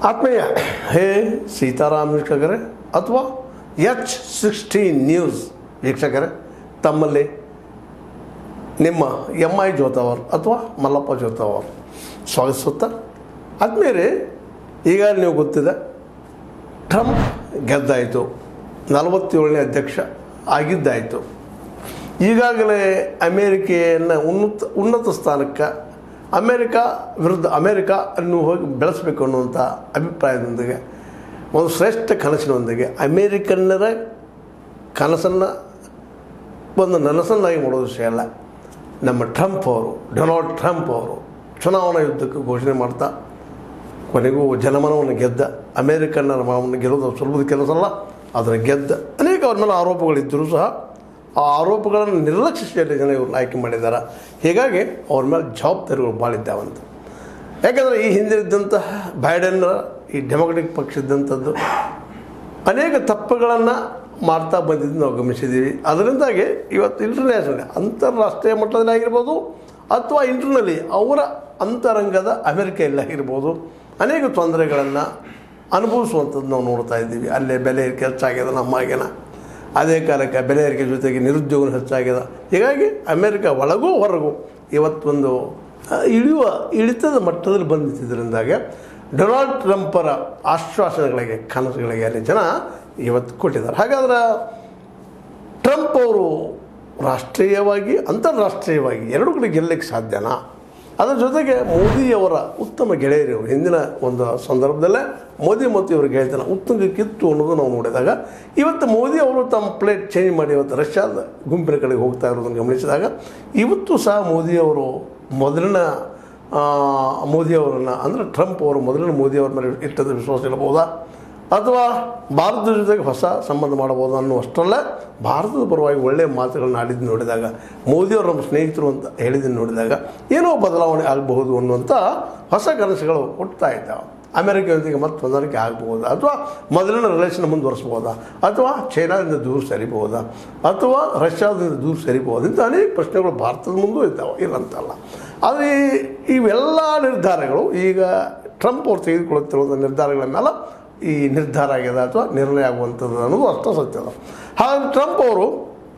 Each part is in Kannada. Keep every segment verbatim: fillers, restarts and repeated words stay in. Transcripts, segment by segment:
ಆತ್ಮೀಯ ಹೇ ಸೀತಾರಾಮ್ ವೀಕ್ಷಕರೇ ಅಥವಾ ಎಚ್ ಸಿಕ್ಸ್ಟೀನ್ ನ್ಯೂಸ್ ವೀಕ್ಷಕರೇ, ತಮ್ಮಲ್ಲಿ ನಿಮ್ಮ ಎಮ್ ಐ ಜೋತಾವರ್ ಅಥವಾ ಮಲ್ಲಪ್ಪ ಜೋತಾವರ್ ಸ್ವಾಗತಿಸುತ್ತಾ. ಆದ್ಮೇಲೆ ಈಗ ನೀವು ಗೊತ್ತಿದೆ, ಟ್ರಂಪ್ ಗೆದ್ದಾಯಿತು, ನಲವತ್ತೇಳನೇ ಅಧ್ಯಕ್ಷ ಆಗಿದ್ದಾಯಿತು. ಈಗಾಗಲೇ ಅಮೇರಿಕೆಯನ್ನು ಉನ್ನತ ಉನ್ನತ ಸ್ಥಾನಕ್ಕೆ ಅಮೇರಿಕಾ ವಿರುದ್ಧ ಅಮೇರಿಕಾ ಅನ್ನು ಹೋಗಿ ಬೆಳೆಸಬೇಕು ಅನ್ನುವಂಥ ಅಭಿಪ್ರಾಯದೊಂದಿಗೆ, ಒಂದು ಶ್ರೇಷ್ಠ ಕನಸಿನೊಂದಿಗೆ ಅಮೇರಿಕನ್ನರ ಕನಸನ್ನು ಒಂದು ನನಸನ್ನಾಗಿ ಮಾಡೋದು ವಿಷಯ ಅಲ್ಲ. ನಮ್ಮ ಟ್ರಂಪ್ ಅವರು, ಡೊನಾಲ್ಡ್ ಟ್ರಂಪ್ ಅವರು ಚುನಾವಣಾ ಯುದ್ಧಕ್ಕೆ ಘೋಷಣೆ ಮಾಡ್ತಾ ಕೊನೆಗೂ ಜನಮನವನ್ನು ಗೆದ್ದ. ಅಮೇರಿಕನ್ನರ ಮನವನ್ನು ಗೆಲ್ಲೋದು ಸುಲಭದ ಕೆಲಸ ಅಲ್ಲ, ಅದರ ಗೆದ್ದ. ಅನೇಕ ಅವ್ರ ಮೇಲೆ ಆರೋಪಗಳಿದ್ದರೂ ಸಹ ಆ ಆರೋಪಗಳನ್ನು ನಿರ್ಲಕ್ಷಿಸಿಯಲ್ಲಿ ಜನ ಇವ್ರನ್ನ ಆಯ್ಕೆ ಮಾಡಿದ್ದಾರೆ. ಹೀಗಾಗಿ ಅವ್ರ ಮೇಲೆ ಜವಾಬ್ದಾರಿಗಳು ಭಾಳ ಇದ್ದಾವಂತ. ಯಾಕಂದರೆ ಈ ಹಿಂದೆ ಇದ್ದಂತಹ ಬೈಡನ್ನ ಈ ಡೆಮೊಕ್ರೆಟಿಕ್ ಪಕ್ಷ ಇದ್ದಂಥದ್ದು ಅನೇಕ ತಪ್ಪುಗಳನ್ನು ಮಾಡ್ತಾ ಬಂದಿದ್ದು ನಾವು ಗಮನಿಸಿದ್ದೀವಿ. ಅದರಿಂದಾಗಿ ಇವತ್ತು ಇಂಟರ್ನ್ಯಾಷನಲ್ ಅಂತಾರಾಷ್ಟ್ರೀಯ ಮಟ್ಟದಲ್ಲಿ ಆಗಿರ್ಬೋದು ಅಥವಾ ಇಂಟರ್ನಲ್ಲಿ ಅವರ ಅಂತರಂಗದ ಅಮೆರಿಕೆಯಲ್ಲಿ ಆಗಿರ್ಬೋದು ಅನೇಕ ತೊಂದರೆಗಳನ್ನು ಅನುಭವಿಸುವಂಥದ್ದು ನಾವು ನೋಡ್ತಾ ಇದ್ದೀವಿ. ಅಲ್ಲೇ ಬೆಲೆ ಏರಿಕೆ ಹೆಚ್ಚಾಗ್ಯದ, ನಮ್ಮಾಗಿನ ಅದೇ ಕಾಲಕ್ಕೆ ಬೆಲೆ ಏರಿಕೆ ಜೊತೆಗೆ ನಿರುದ್ಯೋಗ ಹೆಚ್ಚಾಗ್ಯದ. ಹೀಗಾಗಿ ಅಮೇರಿಕ ಒಳಗೂ ಹೊರಗೂ ಇವತ್ತೊಂದು ಇಳಿಯುವ ಇಳಿತದ ಮಟ್ಟದಲ್ಲಿ ಬಂದಿದ್ದರಿಂದಾಗ ಡೊನಾಲ್ಡ್ ಟ್ರಂಪರ ಆಶ್ವಾಸನೆಗಳಿಗೆ, ಕನಸುಗಳಿಗೆ ಅಲ್ಲಿ ಜನ ಇವತ್ತು ಕೊಟ್ಟಿದ್ದಾರೆ. ಹಾಗಾದ್ರೆ ಟ್ರಂಪ್ ಅವರು ರಾಷ್ಟ್ರೀಯವಾಗಿ ಅಂತಾರಾಷ್ಟ್ರೀಯವಾಗಿ ಎರಡೂ ಕಡೆ ಗೆಲ್ಲಕ್ಕೆ ಸಾಧ್ಯನಾ? ಅದರ ಜೊತೆಗೆ ಮೋದಿಯವರ ಉತ್ತಮ ಗೆಳೆಯರಿವರು ಹಿಂದಿನ ಒಂದು ಸಂದರ್ಭದಲ್ಲೇ ಮೋದಿ ಮತ್ತು ಇವರ ಗೆಳೆತನ ಉತ್ತುಂಗಕ್ಕಿತ್ತು ಅನ್ನೋದು ನಾವು ನೋಡಿದಾಗ, ಇವತ್ತು ಮೋದಿ ಅವರು ತಮ್ಮ ಪ್ಲೇಟ್ ಚೇಂಜ್ ಮಾಡಿ ಇವತ್ತು ರಷ್ಯಾದ ಗುಂಪಿನ ಕಡೆಗೆ ಹೋಗ್ತಾ ಇರೋದನ್ನು ಗಮನಿಸಿದಾಗ, ಇವತ್ತು ಸಹ ಮೋದಿಯವರು ಮೊದಲಿನ ಮೋದಿಯವರನ್ನು ಅಂದರೆ ಟ್ರಂಪ್ ಅವರು ಮೊದಲಿನ ಮೋದಿಯವರ ಮೇಲೆ ಇಟ್ಟದ ವಿಶ್ವಾಸ ಇರಬಹುದಾ ಅಥವಾ ಭಾರತದ ಜೊತೆಗೆ ಹೊಸ ಸಂಬಂಧ ಮಾಡಬಹುದು ಅನ್ನುವಷ್ಟರಲ್ಲೇ ಭಾರತದ ಪರವಾಗಿ ಒಳ್ಳೆಯ ಮಾತುಗಳನ್ನ ಆಡಿದ್ದು ನೋಡಿದಾಗ, ಮೋದಿಯವರು ನಮ್ಮ ಸ್ನೇಹಿತರು ಅಂತ ಹೇಳಿದ್ದನ್ನು ನೋಡಿದಾಗ ಏನೋ ಬದಲಾವಣೆ ಆಗಬಹುದು ಅನ್ನುವಂಥ ಹೊಸ ಕನಸುಗಳು ಹುಟ್ಟುತ್ತಾ ಇದ್ದಾವೆ. ಅಮೆರಿಕ ಜೊತೆಗೆ ಮತ್ತೆ ಹೊಂದಾಣಿಕೆ ಆಗಬಹುದಾ ಅಥವಾ ಮೊದಲಿನ ರಿಲೇಷನ್ ಮುಂದುವರಿಸ್ಬೋದಾ ಅಥವಾ ಚೈನಾದಿಂದ ದೂರ ಸರಿಬಹುದಾ ಅಥವಾ ರಷ್ಯಾದಿಂದ ದೂರ ಸರಿಬಹುದಾ ಇಂಥ ಅನೇಕ ಪ್ರಶ್ನೆಗಳು ಭಾರತದ ಮುಂದೂ ಇದ್ದಾವೆ, ಇಲ್ಲಂತಲ್ಲ. ಆದರೆ ಇವೆಲ್ಲ ನಿರ್ಧಾರಗಳು ಈಗ ಟ್ರಂಪ್ ಅವರು ತೆಗೆದುಕೊಳ್ಳುತ್ತಿರುವ ನಿರ್ಧಾರಗಳ ಮೇಲೆ ಈ ನಿರ್ಧಾರ ಆಗ್ಯದ ಅಥವಾ ನಿರ್ಣಯ ಆಗುವಂಥದ್ದು ಅನ್ನೋದು ಅಷ್ಟ ಸತ್ಯದ. ಹಾಗಾಗಿ ಟ್ರಂಪ್ ಅವರು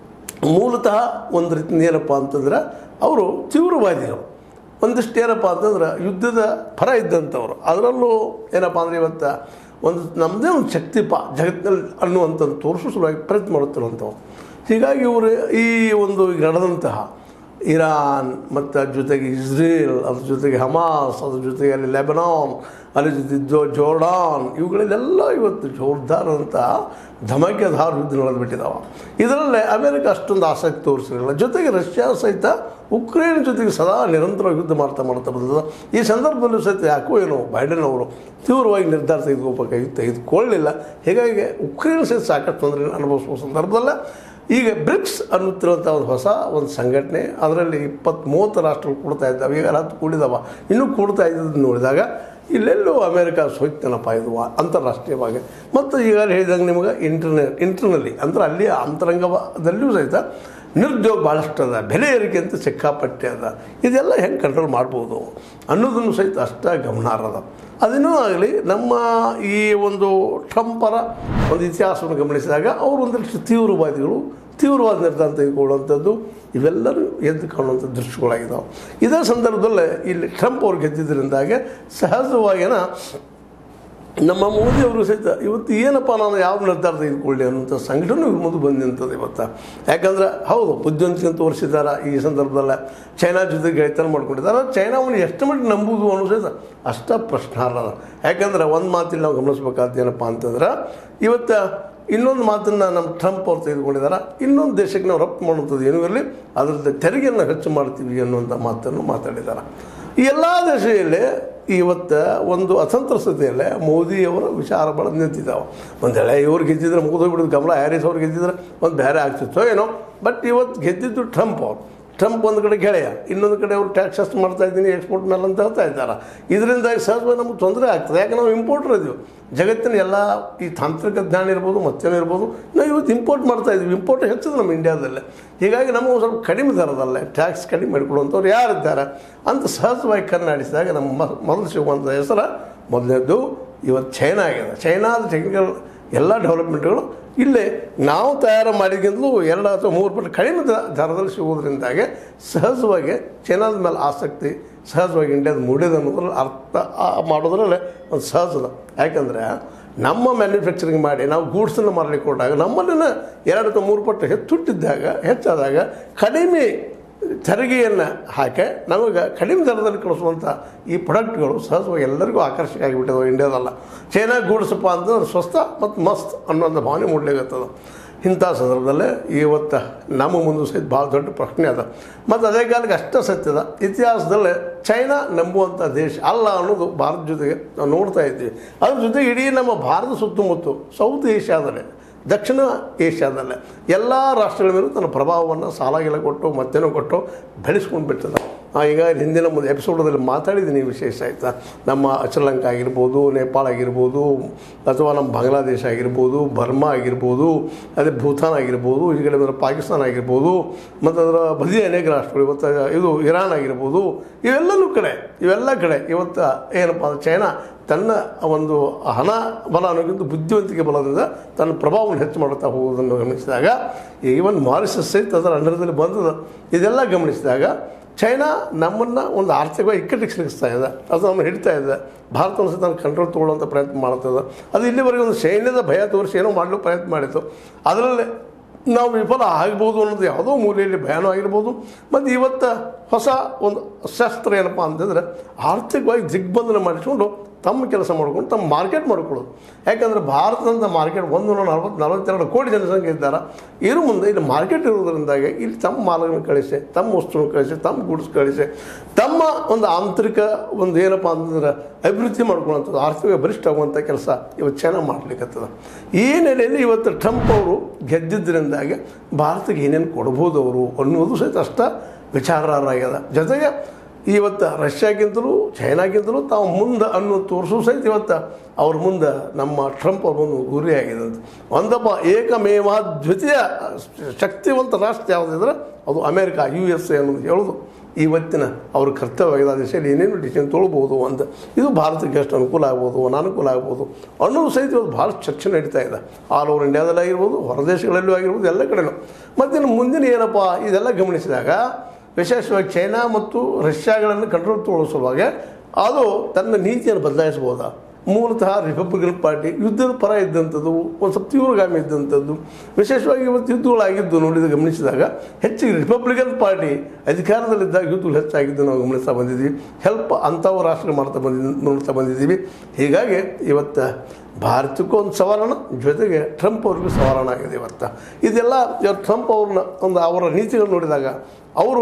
ಮೂಲತಃ ಒಂದು ರೀತಿ ಏನಪ್ಪ ಅಂತಂದ್ರೆ ಅವರು ತೀವ್ರವಾದಿಗಳು. ಒಂದಿಷ್ಟು ಏನಪ್ಪ ಅಂತಂದ್ರೆ ಯುದ್ಧದ ಪರ ಇದ್ದಂಥವ್ರು. ಅದರಲ್ಲೂ ಏನಪ್ಪ ಅಂದರೆ ಇವತ್ತು ಒಂದು ನಮ್ಮದೇ ಒಂದು ಶಕ್ತಿಪ ಜಗತ್ತಿನಲ್ಲಿ ಅನ್ನುವಂಥದ್ದು ತೋರಿಸೋ ಸಲುವಾಗಿ ಪ್ರಯತ್ನ ಮಾಡುತ್ತಿರುವಂಥವ್ರು. ಹೀಗಾಗಿ ಇವರು ಈ ಒಂದು ಈಗ ನಡೆದಂತಹ ಇರಾನ್ ಮತ್ತು ಅದ್ರ ಜೊತೆಗೆ ಇಸ್ರೇಲ್, ಅದ್ರ ಜೊತೆಗೆ ಹಮಾಸ್, ಅದ್ರ ಜೊತೆಗೆ ಅಲ್ಲಿ ಲೆಬನಾನ್, ಅದ್ರ ಜೊತೆ ಜೋ ಜೋರ್ಡಾನ್ ಇವುಗಳಲ್ಲೆಲ್ಲ ಇವತ್ತು ಜೋರ್ದಾರಂತಹ ಧಮಾಕೆದಾರ ಯುದ್ಧ ನಡೆದುಬಿಟ್ಟಿದ್ದಾವೆ. ಇದರಲ್ಲೇ ಅಮೇರಿಕ ಅಷ್ಟೊಂದು ಆಸಕ್ತಿ ತೋರಿಸಿರಲಿಲ್ಲ. ಜೊತೆಗೆ ರಷ್ಯಾ ಸಹಿತ ಉಕ್ರೇನ್ ಜೊತೆಗೆ ಸದಾ ನಿರಂತರ ಯುದ್ಧ ಮಾಡ್ತಾ ಮಾಡ್ತಾ ಬಂದದ. ಈ ಸಂದರ್ಭದಲ್ಲೂ ಸಹಿತ ಯಾಕೋ ಏನೋ ಬೈಡನ್ ಅವರು ತೀವ್ರವಾಗಿ ನಿರ್ಧಾರ ತೆಗೆದುಕೋಬೇಕಾಗಿ ತೆಗೆದುಕೊಳ್ಳಲಿಲ್ಲ. ಹೀಗಾಗಿ ಉಕ್ರೇನ್ ಸಹಿತ ಸಾಕಷ್ಟು ತೊಂದರೆ ಅನುಭವಿಸುವ ಸಂದರ್ಭದಲ್ಲೇ ಈಗ ಬ್ರಿಕ್ಸ್ ಅನ್ನುತ್ತಿರುವಂಥ ಒಂದು ಹೊಸ ಒಂದು ಸಂಘಟನೆ, ಅದರಲ್ಲಿ ಇಪ್ಪತ್ತು ಮೂವತ್ತು ರಾಷ್ಟ್ರಗಳು ಕೊಡ್ತಾ ಇದ್ದಾವೆ. ಈಗ ಹತ್ತು ಕೂಡಿದಾವ, ಇನ್ನೂ ಕೊಡ್ತಾ ಇದ್ದದ್ದು ನೋಡಿದಾಗ ಇಲ್ಲೆಲ್ಲೂ ಅಮೇರಿಕ ಸೋಯ್ತನಪ್ಪ ಇದು ಅಂತಾರಾಷ್ಟ್ರೀಯವಾಗಿ. ಮತ್ತು ಈಗ ಹೇಳಿದಂಗೆ ನಿಮಗೆ ಇಂಟರ್ನೆ ಇಂಟರ್ನಲ್ಲಿ ಅಂದರೆ ಅಲ್ಲಿ ಅಂತರಂಗದಲ್ಲಿಯೂ ಸಹಿತ ನಿರುದ್ಯೋಗ ಭಾಳಷ್ಟು ಅದ, ಬೆಲೆ ಏರಿಕೆ ಅಂತ ಸಿಕ್ಕಾಪಟ್ಟೆ ಅದ. ಇದೆಲ್ಲ ಹೆಂಗೆ ಕಂಟ್ರೋಲ್ ಮಾಡ್ಬೋದು ಅನ್ನೋದನ್ನು ಸಹಿತ ಅಷ್ಟೇ ಗಮನಾರ್ಹದ. ಅದೇನೂ ಆಗಲಿ, ನಮ್ಮ ಈ ಒಂದು ಟ್ರಂಪರ ಒಂದು ಇತಿಹಾಸವನ್ನು ಗಮನಿಸಿದಾಗ ಅವರು ಒಂದಷ್ಟು ತೀವ್ರವಾದಿಗಳು, ತೀವ್ರವಾದ ನಿರ್ಧಾರ ತೆಗೆದುಕೊಳ್ಳುವಂಥದ್ದು ಇವೆಲ್ಲರೂ ಎದ್ದು ಕಾಣುವಂಥ ದೃಶ್ಯಗಳಾಗಿದ್ದಾವೆ. ಇದೇ ಸಂದರ್ಭದಲ್ಲೇ ಇಲ್ಲಿ ಟ್ರಂಪ್ ಅವ್ರು ಗೆದ್ದಿದ್ದರಿಂದಾಗೆ ಸಹಜವಾಗಿನ ನಮ್ಮ ಮೋದಿಯವರು ಸಹಿತ ಇವತ್ತು ಏನಪ್ಪ ನಾನು ಯಾವ ನಿರ್ಧಾರ ತೆಗೆದುಕೊಳ್ಳಿ ಅನ್ನೋಂಥ ಸಂಘಟನೆ ಇವ್ರ ಮುಂದೆ ಬಂದು ನಿಂತದ್ದು ಇವತ್ತು. ಯಾಕಂದರೆ ಹೌದು ಬುದ್ಧಿವಂತಿಕೆ ತೋರಿಸಿದ್ದಾರೆ. ಈ ಸಂದರ್ಭದಲ್ಲೇ ಚೈನಾ ಜೊತೆ ಗೆಳೆತನ ಮಾಡ್ಕೊಂಡಿದ್ದಾರೆ. ಚೈನಾವನ್ನು ಎಷ್ಟು ಮಟ್ಟಿಗೆ ನಂಬುವುದು ಅನ್ನೋ ಸಹಿತ ಅಷ್ಟ ಪ್ರಶ್ನಾರ್ಹ. ಯಾಕಂದರೆ ಒಂದು ಮಾತಿಲ್ಲಿ ನಾವು ಗಮನಿಸ್ಬೇಕಾದ ಏನಪ್ಪ ಅಂತಂದ್ರೆ, ಇವತ್ತು ಇನ್ನೊಂದು ಮಾತನ್ನು ನಮ್ಮ ಟ್ರಂಪ್ ಅವ್ರು ತೆಗೆದುಕೊಂಡಿದ್ದಾರೆ. ಇನ್ನೊಂದು ದೇಶಕ್ಕೆ ನಾವು ರಫ್ತು ಮಾಡುವಂಥದ್ದು ಏನೂ ಇರಲಿ, ಅದರದ್ದು ತೆರಿಗೆಯನ್ನು ಹೆಚ್ಚು ಮಾಡ್ತೀವಿ ಅನ್ನುವಂಥ ಮಾತನ್ನು ಮಾತಾಡಿದ್ದಾರೆ. ಈ ಎಲ್ಲ ದೇಶದಲ್ಲಿ ಇವತ್ತು ಒಂದು ಅಸಂತೃಪ್ತಿಯಲ್ಲೇ ಮೋದಿಯವರ ವಿಚಾರ ಬೆಳೆದು ನಿಂತಿದ್ದಾವೆ. ಒಂದು ವೇಳೆ ಇವ್ರು ಗೆದ್ದಿದ್ರೆ ಮುಗಿದೋಗ್ಬಿಡೋದು, ಕಮಲಾ ಹ್ಯಾರಿಸ್ ಅವ್ರು ಗೆದ್ದಿದ್ರೆ ಒಂದು ಬೇರೆ ಆಗ್ತಿತ್ತೋ ಏನೋ. ಬಟ್ ಇವತ್ತು ಗೆದ್ದಿದ್ದು ಟ್ರಂಪ್ ಅವರು. ಟ್ರಂಪ್ ಒಂದು ಕಡೆ ಗೆಳೆಯ, ಇನ್ನೊಂದು ಕಡೆ ಅವರು ಟ್ಯಾಕ್ಸ್ ಅಷ್ಟು ಮಾಡ್ತಾಯಿದ್ದೀನಿ ಎಕ್ಸ್ಪೋರ್ಟ್ ಮೇಲೆ ಅಂತ ಹೇಳ್ತಾ ಇದ್ದಾರೆ. ಇದರಿಂದಾಗಿ ಸಹಜವಾಗಿ ನಮಗೆ ತೊಂದರೆ ಆಗ್ತದೆ. ಯಾಕೆ ನಾವು ಇಂಪೋರ್ಟರ್ ಇದ್ದೀವಿ. ಜಗತ್ತಿನ ಎಲ್ಲ ಈ ತಾಂತ್ರಿಕ ಜ್ಞಾನ ಇರ್ಬೋದು, ಮತ್ತೇನೋ ಇರ್ಬೋದು, ನಾವು ಇವತ್ತು ಇಂಪೋರ್ಟ್ ಮಾಡ್ತಾಯಿದ್ದೀವಿ. ಇಂಪೋರ್ಟ್ ಹೆಚ್ಚಿದೆ ನಮ್ಮ ಇಂಡಿಯಾದಲ್ಲೇ. ಹೀಗಾಗಿ ನಮಗೆ ಒಂದು ಸ್ವಲ್ಪ ಕಡಿಮೆ ದರದಲ್ಲೇ ಟ್ಯಾಕ್ಸ್ ಕಡಿಮೆ ಮಾಡಿಕೊಡುವಂಥವ್ರು ಯಾರಿದ್ದಾರೆ ಅಂತ ಸಹಜವಾಗಿ ಕನ್ನಡಿಸಿದಾಗ ನಮ್ಮ ಮೊದಲು ಸಿಗುವಂಥ ಹೆಸರು ಮೊದಲನೇದು ಇವತ್ತು ಚೈನಾ ಆಗಿದೆ. ಚೈನಾದ ಟೆಕ್ನಿಕಲ್ ಎಲ್ಲ ಡೆವಲಪ್ಮೆಂಟ್ಗಳು ಇಲ್ಲೇ ನಾವು ತಯಾರು ಮಾಡಿದ್ರಿಂದಲೂ ಎರಡು ಅಥವಾ ಮೂರು ಪಟ್ಟು ಕಡಿಮೆ ದರದಲ್ಲಿ ಸಿಗೋದ್ರಿಂದಾಗೆ ಸಹಜವಾಗಿ ಚೈನಾದ ಮೇಲೆ ಆಸಕ್ತಿ ಸಹಜವಾಗಿ ಇಂಡಿಯಾದ ಮೂಡಿದೆ ಅನ್ನೋದ್ರಲ್ಲಿ ಅರ್ಥ ಮಾಡೋದ್ರಲ್ಲಿ ಒಂದು ಸಹಜದ. ಯಾಕಂದರೆ ನಮ್ಮ ಮ್ಯಾನುಫ್ಯಾಕ್ಚರಿಂಗ್ ಮಾಡಿ ನಾವು ಗೂಡ್ಸನ್ನು ಮಾರಲಿಕ್ಕೆ ಕೊಟ್ಟಾಗ ನಮ್ಮಲ್ಲಿನ ಎರಡು ಅಥವಾ ಮೂರು ಪಟ್ಟು ಹೆಚ್ಚುಟ್ಟಿದ್ದಾಗ ಹೆಚ್ಚಾದಾಗ ಕಡಿಮೆ ತೆರಿಗೆಯನ್ನು ಹಾಕಿ ನಮಗೆ ಕಡಿಮೆ ದರದಲ್ಲಿ ಕಳಿಸುವಂಥ ಈ ಪ್ರಾಡಕ್ಟ್ಗಳು ಸಹಜವಾಗಿ ಎಲ್ಲರಿಗೂ ಆಕರ್ಷಕ ಆಗಿಬಿಟ್ಟಿವೆ. ಇಂಡಿಯಾದಲ್ಲ ಚೈನಾ ಗೂಡ್ಸಪ್ಪ ಅಂತಂದ್ರೆ ಸ್ವಸ್ಥ ಮತ್ತು ಮಸ್ತ್ ಅನ್ನೋಂಥ ಭಾವನೆ ಮೂಡಲಿಕ್ಕತ್ತದ. ಇಂಥ ಸಂದರ್ಭದಲ್ಲೇ ಇವತ್ತು ನಮ್ಮ ಮುಂದೆ ಸಹಿತ ಭಾಳ ದೊಡ್ಡ ಪ್ರಶ್ನೆ ಅದ. ಮತ್ತು ಅದೇ ಕಾಲಕ್ಕೆ ಅಷ್ಟೇ ಸತ್ಯದ ಇತಿಹಾಸದಲ್ಲೇ ಚೈನಾ ನಂಬುವಂಥ ದೇಶ ಅಲ್ಲ ಅನ್ನೋದು ಭಾರತ ಜೊತೆಗೆ ನಾವು ನೋಡ್ತಾ ಇದ್ದೀವಿ. ಅದ್ರ ಜೊತೆಗೆ ಇಡೀ ನಮ್ಮ ಭಾರತ ಸುತ್ತಮುತ್ತ ಸೌತ್ ಏಷ್ಯಾದಲ್ಲೇ ದಕ್ಷಿಣ ಏಷ್ಯಾದಲ್ಲೇ ಎಲ್ಲ ರಾಷ್ಟ್ರಗಳ ಮೇಲೂ ತನ್ನ ಪ್ರಭಾವವನ್ನು ಸಾಲಾಗಿಲ್ಲ ಕೊಟ್ಟು ಮತ್ತೇನೋ ಕೊಟ್ಟು ಬೆಳೆಸ್ಕೊಂಡು ಬಿಡ್ತದೆ. ಈಗ ಹಿಂದಿನ ಒಂದು ಎಪಿಸೋಡಲ್ಲಿ ಮಾತಾಡಿದ್ದೀನಿ ವಿಶೇಷ ಆಯಿತಾ. ನಮ್ಮ ಶ್ರೀಲಂಕಾ ಆಗಿರ್ಬೋದು, ನೇಪಾಳ ಆಗಿರ್ಬೋದು, ಅಥವಾ ನಮ್ಮ ಬಾಂಗ್ಲಾದೇಶ ಆಗಿರ್ಬೋದು, ಬರ್ಮಾ ಆಗಿರ್ಬೋದು, ಅದೇ ಭೂತಾನ್ ಆಗಿರ್ಬೋದು, ಈ ಕಡೆ ಬಂದರೆ ಪಾಕಿಸ್ತಾನ ಆಗಿರ್ಬೋದು, ಮತ್ತು ಅದರ ಬದಿಯ ಅನೇಕ ರಾಷ್ಟ್ರಗಳು ಇವತ್ತು ಇದು ಇರಾನ್ ಆಗಿರ್ಬೋದು, ಇವೆಲ್ಲನೂ ಕಡೆ ಇವೆಲ್ಲ ಕಡೆ ಇವತ್ತು ಏನಪ್ಪ ಅಂದರೆ ಚೈನಾ ತನ್ನ ಒಂದು ಹಣ ಬಲ ಅನ್ನೋಕ್ಕಿಂತ ಬುದ್ಧಿವಂತಿಕೆ ಬಲದಿಂದ ತನ್ನ ಪ್ರಭಾವವನ್ನು ಹೆಚ್ಚು ಮಾಡುತ್ತಾ ಹೋಗೋದನ್ನು ಗಮನಿಸಿದಾಗ ಈವನ್ ಮಾರಿಷಸ್ ಸಹಿತ ಅದರ ಅಂಡರದಲ್ಲಿ ಬಂದದ. ಇದೆಲ್ಲ ಗಮನಿಸಿದಾಗ ಚೈನಾ ನಮ್ಮನ್ನು ಒಂದು ಆರ್ಥಿಕವಾಗಿ ಇಕ್ಕಟ್ಟಿಗೆ ಸಿಗಿಸ್ತಾ ಇದೆ, ಅದು ನಮ್ಮನ್ನು ಹಿಡ್ತಾ ಇದೆ. ಭಾರತವನ್ನು ಸಹ ನಾನು ಕಂಟ್ರೋಲ್ ತೊಗೊಳ್ಳುವಂಥ ಪ್ರಯತ್ನ ಮಾಡ್ತದೆ. ಅದು ಇಲ್ಲಿವರೆಗೆ ಒಂದು ಸೈನ್ಯದ ಭಯ ತೋರಿಸಿ ಏನೋ ಮಾಡಲು ಪ್ರಯತ್ನ ಮಾಡಿತ್ತು. ಅದರಲ್ಲಿ ನಾವು ವಿಫಲ ಆಗ್ಬೋದು ಅನ್ನೋದು ಯಾವುದೋ ಮೂಲೆಯಲ್ಲಿ ಭಯಾನೂ ಆಗಿರ್ಬೋದು. ಮತ್ತು ಇವತ್ತು ಹೊಸ ಒಂದು ಶಸ್ತ್ರ ಏನಪ್ಪ ಅಂತಂದರೆ ಆರ್ಥಿಕವಾಗಿ ದಿಗ್ಬಂಧನ ಮಾಡಿಸ್ಕೊಂಡು ತಮ್ಮ ಕೆಲಸ ಮಾಡ್ಕೊಂಡು ತಮ್ಮ ಮಾರ್ಕೆಟ್ ಮಾಡ್ಕೊಳ್ಳೋದು. ಯಾಕಂದರೆ ಭಾರತದಂಥ ಮಾರ್ಕೆಟ್ ಒಂದು ನೂರ ನಲ್ವತ್ತು ನಲವತ್ತೆರಡು ಕೋಟಿ ಜನಸಂಖ್ಯೆ ಇದ್ದಾರೆ. ಇರು ಮುಂದೆ ಇಲ್ಲಿ ಮಾರ್ಕೆಟ್ ಇರೋದ್ರಿಂದಾಗಿ ಇಲ್ಲಿ ತಮ್ಮ ಮಾಲನ್ನು ಕಳಿಸಿ, ತಮ್ಮ ವಸ್ತುವನ್ನು ಕಳಿಸಿ, ತಮ್ಮ ಗೂಡ್ಸ್ ಕಳಿಸಿ, ತಮ್ಮ ಒಂದು ಆಂತರಿಕ ಒಂದು ಏನಪ್ಪ ಅಂತಂದ್ರೆ ಅಭಿವೃದ್ಧಿ ಮಾಡ್ಕೊಳ್ಳೋಂಥದ್ದು ಆರ್ಥಿಕ ಬಲಿಷ್ಠ ಆಗುವಂಥ ಕೆಲಸ ಇವತ್ತು ಚೆನ್ನಾಗಿ ಮಾಡ್ಲಿಕ್ಕತ್ತದ. ಈ ನೆಲೆಯಲ್ಲಿ ಇವತ್ತು ಟ್ರಂಪ್ ಅವರು ಗೆದ್ದಿದ್ದರಿಂದಾಗಿ ಭಾರತಕ್ಕೆ ಏನೇನು ಕೊಡ್ಬೋದು ಅವರು ಅನ್ನೋದು ಸಹಿತ ಅಷ್ಟ ವಿಚಾರಾರ್ಹಾಗ್ಯದ. ಜೊತೆಗೆ ಇವತ್ತು ರಷ್ಯಾಗಿಂತಲೂ ಚೈನಾಗಿಂತಲೂ ತಾವು ಮುಂದೆ ಅನ್ನೋ ತೋರಿಸೋ ಸಹಿತ ಇವತ್ತು ಅವ್ರ ಮುಂದೆ ನಮ್ಮ ಟ್ರಂಪ್ ಅವ್ರ ಮುಂದೆ ಗುರಿಯಾಗಿದೆ ಅಂತ. ಒಂದಪ್ಪ ಏಕಮೇವ ದ್ವಿತೀಯ ಶಕ್ತಿವಂತ ರಾಷ್ಟ್ರ ಯಾವುದಿದ್ರೆ ಅದು ಅಮೇರಿಕಾ, ಯು ಎಸ್ ಎ ಅನ್ನೋದು ಹೇಳೋದು ಇವತ್ತಿನ ಅವ್ರ ಕರ್ತವ್ಯವಾಗಿದೆ. ಆ ದಿಶೆಯಲ್ಲಿ ಏನೇನು ಡಿಸಿಷನ್ ತೊಗೊಳ್ಬೋದು ಅಂತ. ಇದು ಭಾರತಕ್ಕೆ ಎಷ್ಟು ಅನುಕೂಲ ಆಗ್ಬೋದು, ಅನಾನುಕೂಲ ಆಗ್ಬೋದು ಅನ್ನೋದು ಸಹಿತ ಇವತ್ತು ಭಾಳ ಚರ್ಚೆ ನಡೀತಾ ಇದೆ. ಆಲ್ ಓವರ್ ಇಂಡಿಯಾದಲ್ಲಿ ಆಗಿರ್ಬೋದು, ಹೊರದೇಶಗಳಲ್ಲೂ ಆಗಿರ್ಬೋದು, ಎಲ್ಲ ಕಡೆಯೂ. ಮತ್ತು ಇನ್ನು ಮುಂದಿನ ಏನಪ್ಪ ಇದೆಲ್ಲ ಗಮನಿಸಿದಾಗ ವಿಶೇಷವಾಗಿ ಚೈನಾ ಮತ್ತು ರಷ್ಯಾಗಳನ್ನು ಕಂಟ್ರೋಲ್ ತೊಗೊಳ್ಳೋ ಸಲುವಾಗಿ ಅದು ತನ್ನ ನೀತಿಯನ್ನು ಬದಲಾಯಿಸ್ಬೋದಾ. ಮೂಲತಃ ರಿಪಬ್ಲಿಕನ್ ಪಾರ್ಟಿ ಯುದ್ಧದ ಪರ ಇದ್ದಂಥದ್ದು, ಒಂದು ಸ್ವಲ್ಪ ತೀವ್ರಗಾಮಿ ಇದ್ದಂಥದ್ದು, ವಿಶೇಷವಾಗಿ ಇವತ್ತು ಯುದ್ಧಗಳಾಗಿದ್ದು ನೋಡಿದ ಗಮನಿಸಿದಾಗ ಹೆಚ್ಚಿಗೆ ರಿಪಬ್ಲಿಕನ್ ಪಾರ್ಟಿ ಅಧಿಕಾರದಲ್ಲಿದ್ದಾಗ ಯುದ್ಧಗಳು ಹೆಚ್ಚಾಗಿದ್ದು ನಾವು ಗಮನಿಸ್ತಾ ಬಂದಿದ್ದೀವಿ. ಹೆಲ್ಪ್ ಅಂಥವು ರಾಷ್ಟ್ರ ಮಾಡ್ತಾ ಬಂದಿದ್ದು ನೋಡ್ತಾ ಬಂದಿದ್ದೀವಿ. ಹೀಗಾಗಿ ಇವತ್ತು ಭಾರತಕ್ಕೂ ಒಂದು ಸವಾಲನ, ಜೊತೆಗೆ ಟ್ರಂಪ್ ಅವ್ರಿಗೂ ಸವಾಲನ ಆಗಿದೆ ಇವತ್ತು. ಇದೆಲ್ಲ ಇವತ್ತು ಟ್ರಂಪ್ ಅವ್ರನ್ನ ಒಂದು ಅವರ ನೀತಿಗಳನ್ನು ನೋಡಿದಾಗ ಅವರು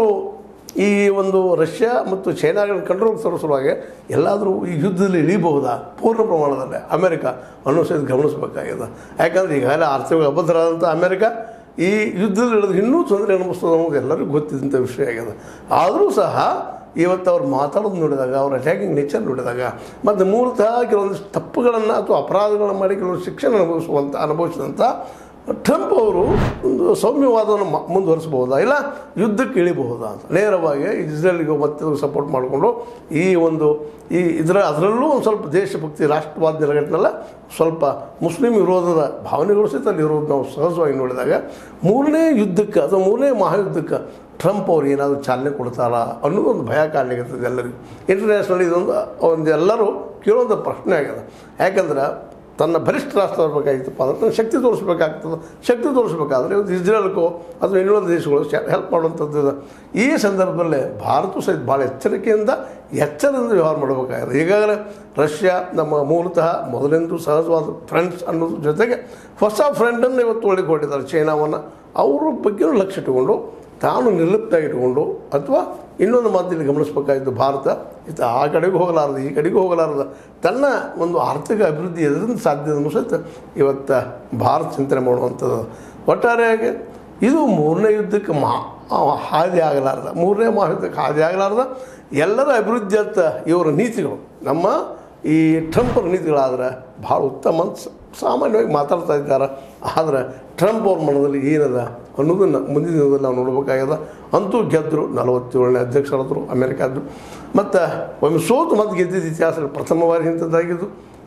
ಈ ಒಂದು ರಷ್ಯಾ ಮತ್ತು ಚೈನಾಗಳನ್ನು ಕಂಟ್ರೋಲ್ ತರೋ ಸಲುವಾಗಿ ಎಲ್ಲಾದರೂ ಈ ಯುದ್ಧದಲ್ಲಿ ಇಳಿಬಹುದಾ ಪೂರ್ಣ ಪ್ರಮಾಣದಲ್ಲಿ ಅಮೆರಿಕ ಅನ್ನೋ ಸಹಿತ ಗಮನಿಸಬೇಕಾಗಿದೆ. ಯಾಕಂದರೆ ಈಗಾಗಲೇ ಆರ್ಥಿಕ ಅಭದ್ರರಾದಂಥ ಅಮೆರಿಕ ಈ ಯುದ್ಧದಲ್ಲಿ ಇಳಿದ್ರೆ ಇನ್ನೂ ತೊಂದರೆ ಅನುಭವಿಸ್ತದೆ ಅನ್ನೋದು ಎಲ್ಲರಿಗೂ ಗೊತ್ತಿದ್ದಂಥ ವಿಷಯ ಆಗಿದೆ. ಆದರೂ ಸಹ ಇವತ್ತು ಅವ್ರು ಮಾತಾಡೋದು ನೋಡಿದಾಗ, ಅವ್ರ ಅಟ್ಯಾಕಿಂಗ್ ನೇಚರ್ ನೋಡಿದಾಗ, ಮತ್ತು ಮೂಲತಃ ಕೆಲವೊಂದಿಷ್ಟು ತಪ್ಪುಗಳನ್ನು ಅಥವಾ ಅಪರಾಧಗಳನ್ನು ಮಾಡಿ ಕೆಲವೊಂದು ಶಿಕ್ಷಣ ಅನುಭವಿಸುವಂಥ ಅನುಭವಿಸಿದಂಥ ಟ್ರಂಪ್ ಅವರು ಒಂದು ಸೌಮ್ಯವಾದವನ್ನು ಮುಂದುವರಿಸಬಹುದಾ, ಇಲ್ಲ ಯುದ್ಧಕ್ಕೆ ಇಳಿಬಹುದಾ ಅಂತ ನೇರವಾಗಿ ಇಸ್ರೇಲ್ಗೆ ಮತ್ತೆ ಸಪೋರ್ಟ್ ಮಾಡಿಕೊಂಡು ಈ ಒಂದು ಈ ಇದರ ಅದರಲ್ಲೂ ಒಂದು ಸ್ವಲ್ಪ ದೇಶಭಕ್ತಿ ರಾಷ್ಟ್ರವಾದ ನೆಲೆಗಟ್ಟಿನಲ್ಲ ಸ್ವಲ್ಪ ಮುಸ್ಲಿಂ ವಿರೋಧದ ಭಾವನೆಗಳು ಸಹಿತ ಅಲ್ಲಿ ಇರೋದು ನಾವು ಸಹಜವಾಗಿ ನೋಡಿದಾಗ ಮೂರನೇ ಯುದ್ಧಕ್ಕೆ ಅಥವಾ ಮೂರನೇ ಮಹಾಯುದ್ಧಕ್ಕೆ ಟ್ರಂಪ್ ಅವ್ರು ಏನಾದರೂ ಚಾಲನೆ ಕೊಡ್ತಾರಾ ಅನ್ನೋದು ಒಂದು ಭಯ ಕಾಣಲಿಕ್ಕೆ ಎಲ್ಲರಿಗೂ. ಇಂಟರ್ನ್ಯಾಷನಲ್ ಇದೊಂದು ಒಂದು ಎಲ್ಲರೂ ಕೇಳುವಂಥ ಪ್ರಶ್ನೆ ಆಗಿದೆ. ಯಾಕಂದ್ರೆ ತನ್ನ ಬಲಿಷ್ಠ ರಾಷ್ಟ್ರ ಬರಬೇಕಾಗಿತ್ತಪ್ಪ ಅಂದರೆ ತನ್ನ ಶಕ್ತಿ ತೋರಿಸ್ಬೇಕಾಗ್ತದೆ. ಶಕ್ತಿ ತೋರಿಸ್ಬೇಕಾದ್ರೆ ಇವತ್ತು ಇಸ್ರೇಲ್ಕೋ ಅಥವಾ ಇನ್ನೊಂದು ದೇಶಗಳು ಹೆಲ್ಪ್ ಮಾಡುವಂಥದ್ದು. ಈ ಸಂದರ್ಭದಲ್ಲೇ ಭಾರತ ಸಹಿತ ಭಾಳ ಎಚ್ಚರಿಕೆಯಿಂದ ಎಚ್ಚರದಿಂದ ವ್ಯವಹಾರ ಮಾಡಬೇಕಾಗಿದೆ. ಈಗಾಗಲೇ ರಷ್ಯಾ ನಮ್ಮ ಮೂಲತಃ ಮೊದಲೆಂದು ಸಹಜವಾದ ಫ್ರೆಂಡ್ಸ್ ಅನ್ನೋದ್ರ ಜೊತೆಗೆ ಹೊಸ ಫ್ರೆಂಡನ್ನು ಇವತ್ತು ಒಳಗೊಂಡಿದ್ದಾರೆ ಚೈನಾವನ್ನು. ಅವ್ರ ಬಗ್ಗೆಯೂ ಲಕ್ಷ್ಯ ಇಟ್ಟುಕೊಂಡು ತಾನು ನಿರ್ಲಿಪ್ತಾಗಿಟ್ಕೊಂಡು ಅಥವಾ ಇನ್ನೊಂದು ಮಾತಿನಲ್ಲಿ ಗಮನಿಸಬೇಕಾಗಿದ್ದು ಭಾರತ ಇದು ಆ ಕಡೆಗೂ ಹೋಗಲಾರದು ಈ ಕಡೆಗೂ ಹೋಗಲಾರದು ತನ್ನ ಒಂದು ಆರ್ಥಿಕ ಅಭಿವೃದ್ಧಿ ಎದರಿಂದ ಸಾಧ್ಯ ಅನ್ನೋ ಸಹಿತ ಇವತ್ತು ಭಾರತ ಚಿಂತನೆ ಮಾಡುವಂಥದ್ದು. ಒಟ್ಟಾರೆಯಾಗಿ ಇದು ಮೂರನೇ ಯುದ್ಧಕ್ಕೆ ಮಾ ಹಾದಿ ಆಗಲಾರ್ದ ಮೂರನೇ ಮಹಾಯುದ್ಧಕ್ಕೆ ಹಾದಿ ಆಗಲಾರ್ದ ಎಲ್ಲರ ಅಭಿವೃದ್ಧಿ ಅಂತ ಇವರ ನೀತಿಗಳು ನಮ್ಮ ಈ ಟ್ರಂಪ್ ನೀತಿಗಳಾದ್ರೆ ಭಾಳ ಉತ್ತಮ ಅಂತ ಸಾಮಾನ್ಯವಾಗಿ ಮಾತಾಡ್ತಾ ಇದ್ದಾರೆ. ಆದರೆ ಟ್ರಂಪ್ ಅವ್ರ ಮನದಲ್ಲಿ ಏನದ ಅನ್ನೋದನ್ನು ಮುಂದಿನ ದಿನದಲ್ಲಿ ನಾವು ನೋಡಬೇಕಾಗ್ಯದ. ಅಂತೂ ಗೆದ್ದರು, ನಲವತ್ತೇಳನೇ ಅಧ್ಯಕ್ಷರಾದರು ಅಮೆರಿಕಾದ್ದು. ಮತ್ತು ಒಮ್ಮೆ ಸೋತು ಮತ್ತು ಗೆದ್ದಿದ್ದ ಇತಿಹಾಸದಲ್ಲಿ ಪ್ರಥಮ ಬಾರಿ ಇಂಥದ್ದಾಗಿದ್ದು.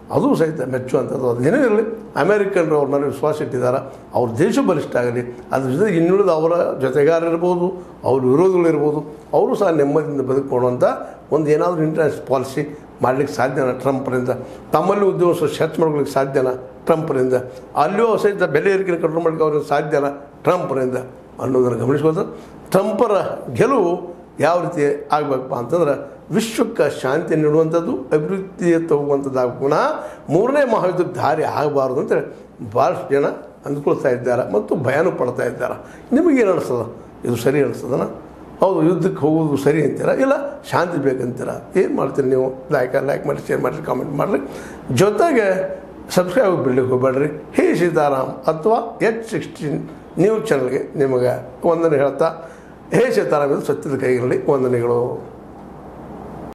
ಅದು ಸಹಿತ ಮೆಚ್ಚುವಂಥದ್ದು. ಅದೇನೇ ಇರಲಿ, ಅಮೇರಿಕನ್ರು ಅವ್ರ ಮೇಲೆ ವಿಶ್ವಾಸ ಇಟ್ಟಿದ್ದಾರೆ, ಅವ್ರ ದೇಶ ಬಲಿಷ್ಠ ಆಗಲಿ. ಅದ್ರ ಜೊತೆಗೆ ಇನ್ನುಳಿದ ಅವರ ಜೊತೆಗಾರರಿರ್ಬೋದು, ಅವ್ರ ವಿರೋಧಿಗಳಿರ್ಬೋದು, ಅವರು ಸಹ ನೆಮ್ಮದಿಯಿಂದ ಬದುಕೊಡುವಂಥ ಒಂದು ಏನಾದರೂ ಇಂಟರ್ನ್ಯಾಷನಲ್ ಪಾಲಿಸಿ ಮಾಡಲಿಕ್ಕೆ ಸಾಧ್ಯನಾ ಟ್ರಂಪ್ರಿಂದ? ತಮ್ಮಲ್ಲಿ ಉದ್ಯೋಗ ಸೃಷ್ಟಿ ಹೆಚ್ಚು ಮಾಡ್ಕೊಳ್ಳಿಕ್ಕೆ ಸಾಧ್ಯನಾ ಟ್ರಂಪ್ರಿಂದ? ಅಲ್ಲಿಯೂ ಸಹಿತ ಬೆಲೆ ಏರಿಕೆ ಕಂಟ್ರೋಲ್ ಮಾಡಲಿಕ್ಕೆ ಅವ್ರಿಗೆ ಸಾಧ್ಯನಾ ಟ್ರಂಪ್ರಿಂದ ಅನ್ನೋದನ್ನು ಗಮನಿಸ್ಬೋದು. ಟ್ರಂಪರ ಗೆಲುವು ಯಾವ ರೀತಿ ಆಗಬೇಕಪ್ಪ ಅಂತಂದ್ರೆ ವಿಶ್ವಕ್ಕೆ ಶಾಂತಿ ನೀಡುವಂಥದ್ದು, ಅಭಿವೃದ್ಧಿಯತ್ತ ಹೋಗುವಂಥದ್ದು, ಪುನಃ ಮೂರನೇ ಮಹಾಯುದ್ಧಕ್ಕೆ ದಾರಿ ಆಗಬಾರ್ದು ಅಂತೇಳಿ ಭಾಳಷ್ಟು ಜನ ಅಂದ್ಕೊಳ್ತಾ ಇದ್ದಾರೆ ಮತ್ತು ಭಯನೂ ಪಡ್ತಾ ಇದ್ದಾರೆ. ನಿಮಗೇನು ಅನಿಸ್ತದ? ಇದು ಸರಿ ಅನಿಸ್ತದನ? ಹೌದು, ಯುದ್ಧಕ್ಕೆ ಹೋಗೋದು ಸರಿ ಅಂತೀರ, ಇಲ್ಲ ಶಾಂತಿ ಬೇಕಂತೀರ? ಏನು ಮಾಡ್ತೀರಿ ನೀವು? ಲೈಕ್ ಲೈಕ್ ಮಾಡಿ, ಶೇರ್ ಮಾಡಿರಿ, ಕಾಮೆಂಟ್ ಮಾಡಿರಿ. ಜೊತೆಗೆ ಸಬ್ಸ್ಕ್ರೈಬ್ ಬಿಡ್ಲಿಕ್ಕೆ ಹೋಗ್ಬೇಡ್ರಿ. ಹೇ ಸೀತಾರಾಮ್ ಅಥವಾ ಎಚ್ ಸಿಕ್ಸ್ಟೀನ್ ನ್ಯೂಸ್ ಚಾನಲ್ಗೆ ನಿಮಗೆ ವಂದನೆ ಹೇಳ್ತಾ, ಹೇ ಸೀತಾರಾಮ್ ಇದು ಸತ್ಯದ ಕೈಗಳಲ್ಲಿ ವಂದನೆಗಳು.